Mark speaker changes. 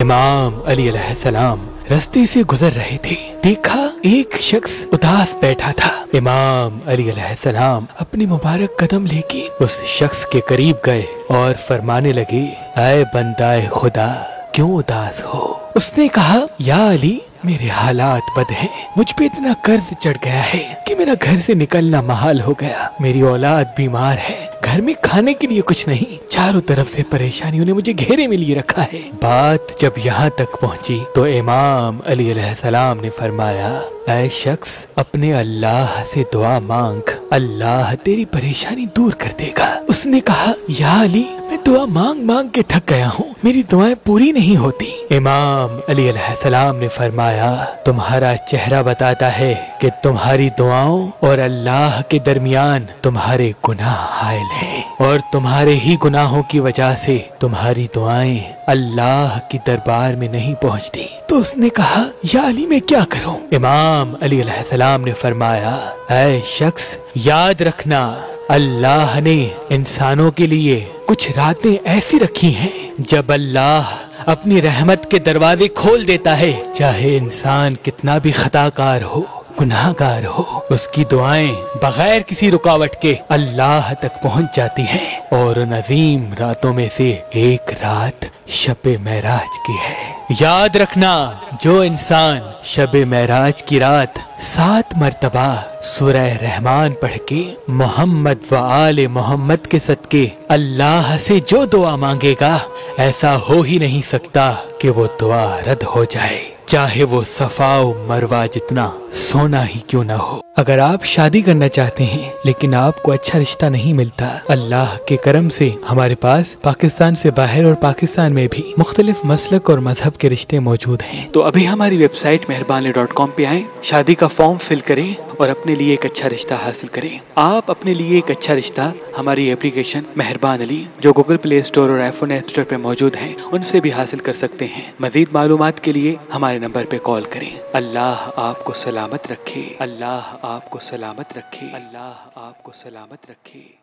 Speaker 1: इमाम अली अलैहिस्सलाम रास्ते से गुजर रहे थे। देखा एक शख्स उदास बैठा था। इमाम अली अलैहिस्सलाम अपने मुबारक कदम लेके उस शख्स के करीब गए और फरमाने लगे, ऐ बंदाए खुदा, क्यों उदास हो? उसने कहा, या अली, मेरे हालात बद हैं। मुझ पे इतना कर्ज चढ़ गया है कि मेरा घर से निकलना महाल हो गया। मेरी औलाद बीमार है, घर में खाने के लिए कुछ नहीं, चारों तरफ से परेशानियों ने मुझे घेरे में लिए रखा है। बात जब यहाँ तक पहुँची तो इमाम अली अलैहिस्सलाम ने फरमाया, ऐ शख्स, अपने अल्लाह से दुआ मांग, अल्लाह तेरी परेशानी दूर कर देगा। उसने कहा, या अली, मैं दुआ मांग मांग के थक गया हूँ, मेरी दुआएं पूरी नहीं होती। इमाम अली अलैहिस्सलाम ने फरमाया, तुम्हारा चेहरा बताता है कि तुम्हारी दुआओं और अल्लाह के दरमियान तुम्हारे गुनाह हायल हैं और तुम्हारे ही गुनाहों की वजह से तुम्हारी दुआएं अल्लाह की दरबार में नहीं पहुँचती। तो उसने कहा, या अली, मैं क्या करूँ? इमाम अली अलैहिस्सलाम ने फरमाया, ऐ शख्स, याद रखना, अल्लाह ने इंसानों के लिए कुछ रातें ऐसी रखी हैं जब अल्लाह अपनी रहमत के दरवाजे खोल देता है। चाहे इंसान कितना भी खताकार हो, गुनाहगार हो, उसकी दुआएं बगैर किसी रुकावट के अल्लाह तक पहुंच जाती हैं। और उन अजीम रातों में से एक रात शब-ए मेराज की है। याद रखना, जो इंसान शब-ए मेराज की रात 7 मरतबा सूरह रहमान पढ़ के मोहम्मद व आले मोहम्मद के सदके अल्लाह से जो दुआ मांगेगा, ऐसा हो ही नहीं सकता कि वो दुआ रद्द हो जाए, चाहे वो सफा व मरवा जितना सोना ही क्यों ना हो। अगर आप शादी करना चाहते हैं लेकिन आपको अच्छा रिश्ता नहीं मिलता, अल्लाह के करम से हमारे पास पाकिस्तान से बाहर और पाकिस्तान में भी मुख्तलिफ मसलक और मजहब के रिश्ते मौजूद हैं। तो अभी हमारी वेबसाइट मेहरबान.com पे आएं, शादी का फॉर्म फिल करें और अपने लिए एक अच्छा रिश्ता हासिल करें। आप अपने लिए एक अच्छा रिश्ता हमारी एप्लीकेशन मेहरबान अली, जो गूगल प्ले स्टोर और iPhone ऐप स्टोर पे मौजूद है, उनसे भी हासिल कर सकते हैं। मजीद मालूमात के लिए हमारे नंबर पे कॉल करें। अल्लाह आपको सलामत रखे, अल्लाह आपको सलामत रखे, अल्लाह आपको सलामत रखे।